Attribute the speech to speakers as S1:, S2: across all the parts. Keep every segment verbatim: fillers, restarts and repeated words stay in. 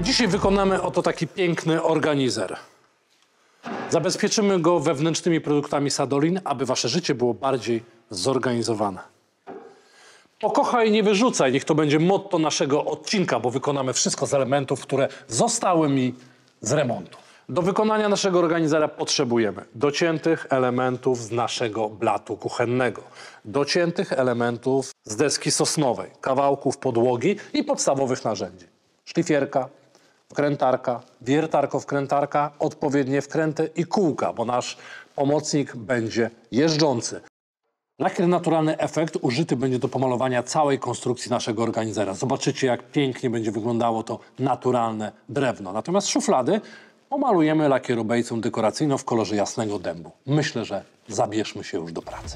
S1: Dzisiaj wykonamy oto taki piękny organizer. Zabezpieczymy go wewnętrznymi produktami Sadolin, aby wasze życie było bardziej zorganizowane. Pokochaj, nie wyrzucaj. Niech to będzie motto naszego odcinka, bo wykonamy wszystko z elementów, które zostały mi z remontu. Do wykonania naszego organizera potrzebujemy dociętych elementów z naszego blatu kuchennego, dociętych elementów z deski sosnowej, kawałków podłogi i podstawowych narzędzi. Szlifierka, wkrętarka, wiertarko-wkrętarka, odpowiednie wkręty i kółka, bo nasz pomocnik będzie jeżdżący. Lakier Naturalny Efekt użyty będzie do pomalowania całej konstrukcji naszego organizera. Zobaczycie, jak pięknie będzie wyglądało to naturalne drewno. Natomiast szuflady pomalujemy lakierobejcą dekoracyjną w kolorze jasnego dębu. Myślę, że zabierzmy się już do pracy.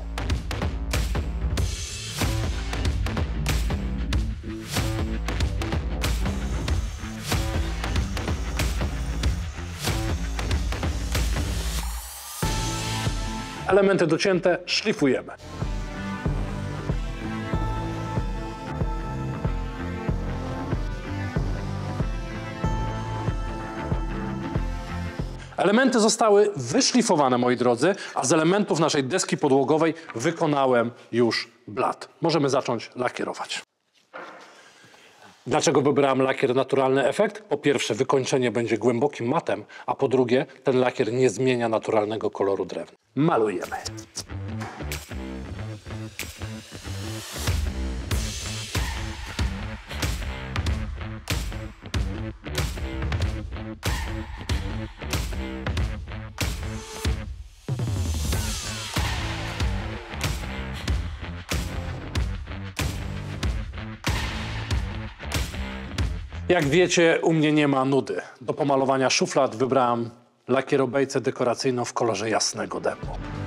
S1: Elementy docięte szlifujemy. Elementy zostały wyszlifowane, moi drodzy, a z elementów naszej deski podłogowej wykonałem już blat. Możemy zacząć lakierować. Dlaczego wybrałem lakier Naturalny Efekt? Po pierwsze, wykończenie będzie głębokim matem, a po drugie, ten lakier nie zmienia naturalnego koloru drewna. Malujemy. Jak wiecie, u mnie nie ma nudy. Do pomalowania szuflad wybrałem lakierobejcę dekoracyjną w kolorze jasnego dębu.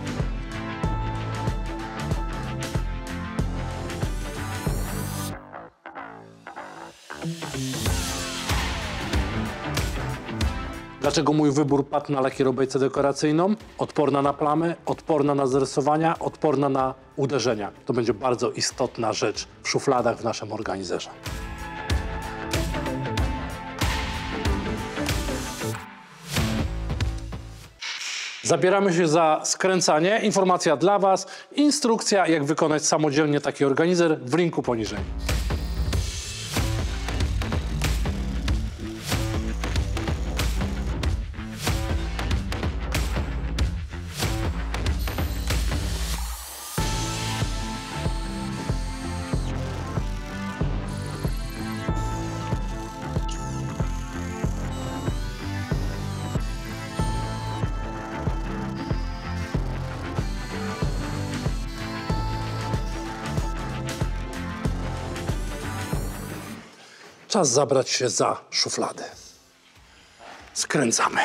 S1: Dlaczego mój wybór padł na lakierobejcę dekoracyjną? Odporna na plamy, odporna na zarysowania, odporna na uderzenia. To będzie bardzo istotna rzecz w szufladach w naszym organizerze. Zabieramy się za skręcanie. Informacja dla was, instrukcja, jak wykonać samodzielnie taki organizer w linku poniżej. Czas zabrać się za szuflady. Skręcamy.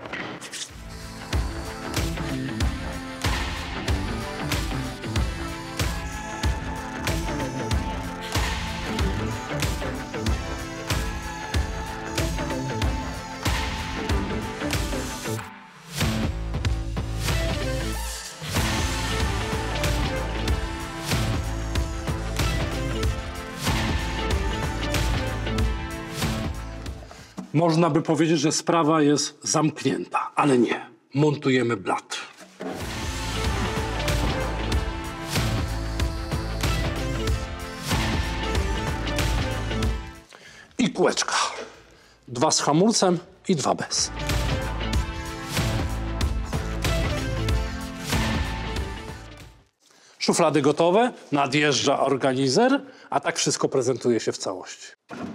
S1: Można by powiedzieć, że sprawa jest zamknięta, ale nie. Montujemy blat. I kółeczka. Dwa z hamulcem i dwa bez. Szuflady gotowe, nadjeżdża organizer, a tak wszystko prezentuje się w całości.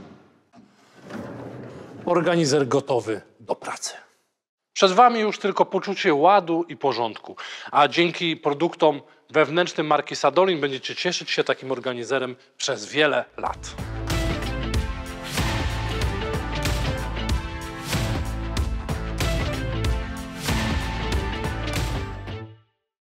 S1: Organizer gotowy do pracy. Przed wami już tylko poczucie ładu i porządku, a dzięki produktom wewnętrznym marki Sadolin będziecie cieszyć się takim organizerem przez wiele lat.